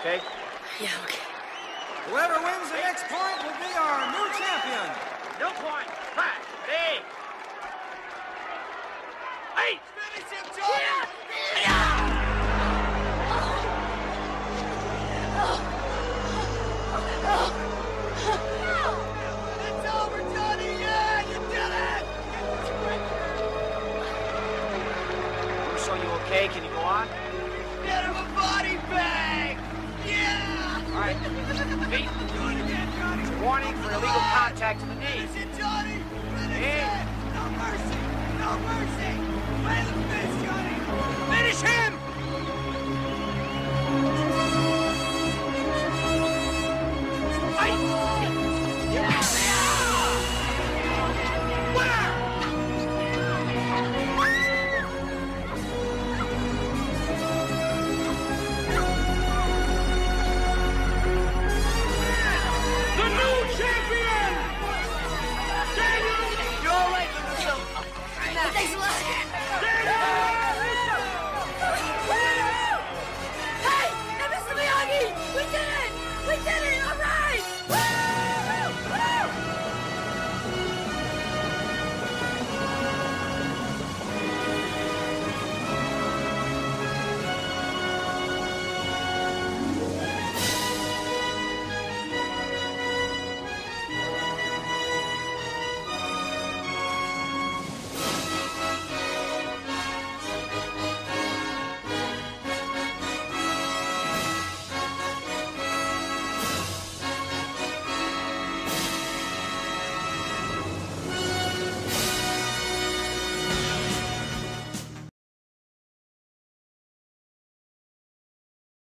okay? Yeah, okay. Whoever wins the next point will be our new champion. No point. Crash. Hey. Hey. Finish him, Johnny. It's over, Johnny. Yeah, you did it. So you okay? Can you go on? Get him a body bag. Yeah. All right. Feet. Do it again, Johnny. Warning for illegal contact to the knee. Finish it,